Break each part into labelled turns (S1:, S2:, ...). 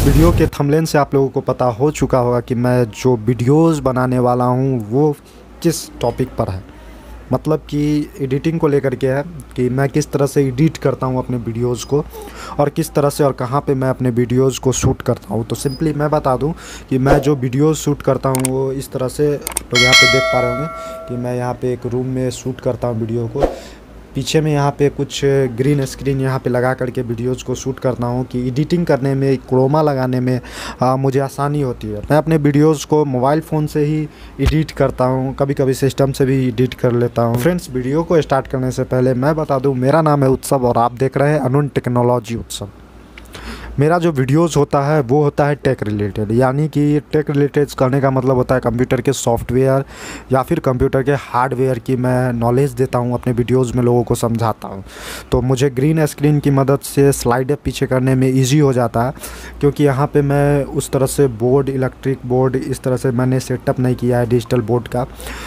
S1: Video के thumbnail से आप लोगों को पता हो चुका होगा कि मैं जो वीडियोस बनाने वाला हूं वो किस टॉपिक पर है। मतलब कि एडिटिंग को लेकर के है कि मैं किस तरह से एडिट करता हूं अपने वीडियोस को और किस तरह से और कहां पे मैं अपने वीडियोस को शूट करता हूं। तो सिंपली मैं बता दूं कि मैं जो वीडियोस शूट करता हूं वो इस तरह से, तो यहाँ पे देख पा रहे होंगे कि मैं यहाँ पे एक रूम में शूट करता हूँ वीडियो को। पीछे में यहाँ पे कुछ ग्रीन स्क्रीन यहाँ पे लगा करके वीडियोज़ को शूट करता हूँ कि एडिटिंग करने में, क्रोमा लगाने में मुझे आसानी होती है। मैं अपने वीडियोज़ को मोबाइल फ़ोन से ही एडिट करता हूँ, कभी कभी सिस्टम से भी एडिट कर लेता हूँ। फ्रेंड्स, वीडियो को स्टार्ट करने से पहले मैं बता दूँ, मेरा नाम है उत्सव और आप देख रहे हैं अनून टेक्नोलॉजी उत्सव। मेरा जो वीडियोज़ होता है वो होता है टेक रिलेटेड, यानी कि टेक रिलेटेड करने का मतलब होता है कंप्यूटर के सॉफ्टवेयर या फिर कंप्यूटर के हार्डवेयर की मैं नॉलेज देता हूँ, अपने वीडियोज़ में लोगों को समझाता हूँ। तो मुझे ग्रीन स्क्रीन की मदद से स्लाइड पीछे करने में इजी हो जाता है, क्योंकि यहाँ पे मैं उस तरह से बोर्ड, इलेक्ट्रिक बोर्ड इस तरह से मैंने सेटअप नहीं किया है डिजिटल बोर्ड का।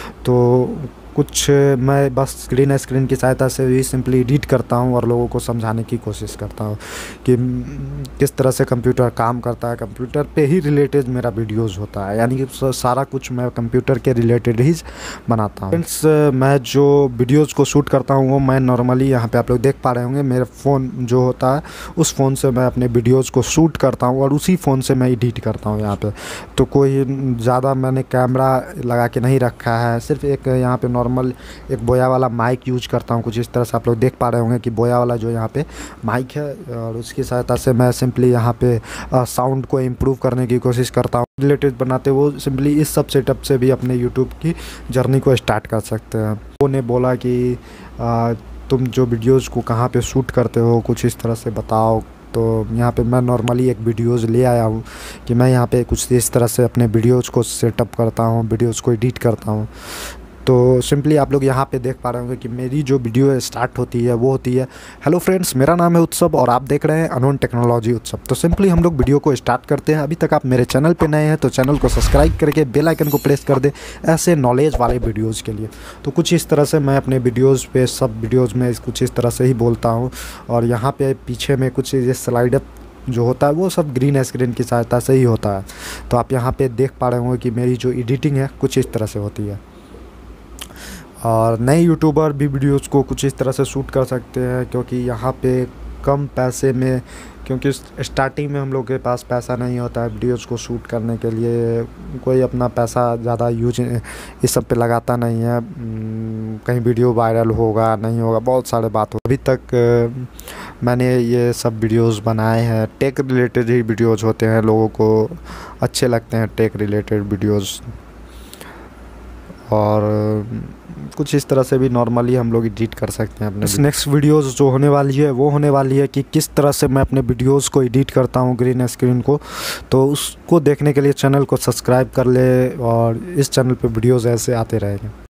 S1: तो कुछ मैं बस ग्रीन स्क्रीन की सहायता से भी सिंपली एडिट करता हूं और लोगों को समझाने की कोशिश करता हूं कि किस तरह से कंप्यूटर काम करता है। कंप्यूटर पे ही रिलेटेड मेरा वीडियोज़ होता है, यानी कि सारा कुछ मैं कंप्यूटर के रिलेटेड ही बनाता हूं। फ्रेंड्स, मैं जो वीडियोज़ को शूट करता हूं वो मैं नॉर्मली यहाँ पे आप लोग देख पा रहे होंगे, मेरा फ़ोन जो होता है उस फ़ोन से मैं अपने वीडियोज़ को शूट करता हूँ और उसी फ़ोन से मैं एडिट करता हूँ यहाँ पर। तो कोई ज़्यादा मैंने कैमरा लगा के नहीं रखा है, सिर्फ एक यहाँ पर नॉर्मल एक बोया वाला माइक यूज करता हूँ। कुछ इस तरह से आप लोग देख पा रहे होंगे कि बोया वाला जो यहाँ पे माइक है, और उसकी सहायता से मैं सिंपली यहाँ पे साउंड को इम्प्रूव करने की कोशिश करता हूँ। रिलेटेड बनाते वो सिंपली इस सब सेटअप से भी अपने यूट्यूब की जर्नी को स्टार्ट कर सकते हैं। उन्होंने बोला कि तुम जो वीडियोज़ को कहाँ पर शूट करते हो कुछ इस तरह से बताओ। तो यहाँ पे मैं नॉर्मली एक वीडियोज़ ले आया हूँ कि मैं यहाँ पे कुछ इस तरह से अपने वीडियोज़ को सेटअप करता हूँ, वीडियोज़ को एडिट करता हूँ। तो सिंपली आप लोग यहाँ पे देख पा रहे होंगे कि मेरी जो वीडियो स्टार्ट होती है वो होती है, हेलो फ्रेंड्स, मेरा नाम है उत्सव और आप देख रहे हैं अनून टेक्नोलॉजी उत्सव। तो सिंपली हम लोग वीडियो को स्टार्ट करते हैं। अभी तक आप मेरे चैनल पे नए हैं तो चैनल को सब्सक्राइब करके बेल आइकन को प्रेस कर दें ऐसे नॉलेज वाले वीडियोज़ के लिए। तो कुछ इस तरह से मैं अपने वीडियोज़ पे, सब वीडियोज़ में कुछ इस तरह से ही बोलता हूँ। और यहाँ पर पीछे में कुछ ये स्लाइड जो होता है वो सब ग्रीन स्क्रीन की सहायता से ही होता है। तो आप यहाँ पे देख पा रहे होंगे कि मेरी जो एडिटिंग है कुछ इस तरह से होती है। और नए यूट्यूबर भी वीडियोज़ को कुछ इस तरह से शूट कर सकते हैं, क्योंकि यहाँ पे कम पैसे में, क्योंकि स्टार्टिंग में हम लोग के पास पैसा नहीं होता है वीडियोज़ को शूट करने के लिए, कोई अपना पैसा ज़्यादा यूज इस सब पे लगाता नहीं है। कहीं वीडियो वायरल होगा नहीं होगा, बहुत सारे बात हो। अभी तक मैंने ये सब वीडियोज़ बनाए हैं, टेक रिलेटेड ही वीडियोज़ होते हैं, लोगों को अच्छे लगते हैं टेक रिलेटेड वीडियोज़। और कुछ इस तरह से भी नॉर्मली हम लोग एडिट कर सकते हैं अपने। नेक्स्ट वीडियोज़ जो होने वाली है वो होने वाली है कि किस तरह से मैं अपने वीडियोज़ को एडिट करता हूँ ग्रीन स्क्रीन को। तो उसको देखने के लिए चैनल को सब्सक्राइब कर ले और इस चैनल पे वीडियोज़ ऐसे आते रहेंगे।